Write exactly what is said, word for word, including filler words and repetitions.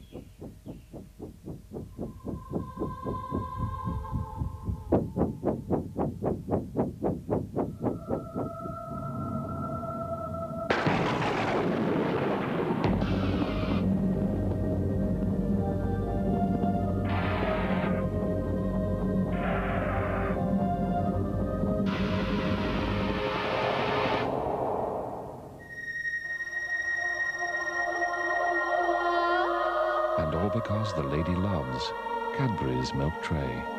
And all because the lady loves Cadbury's milk tray.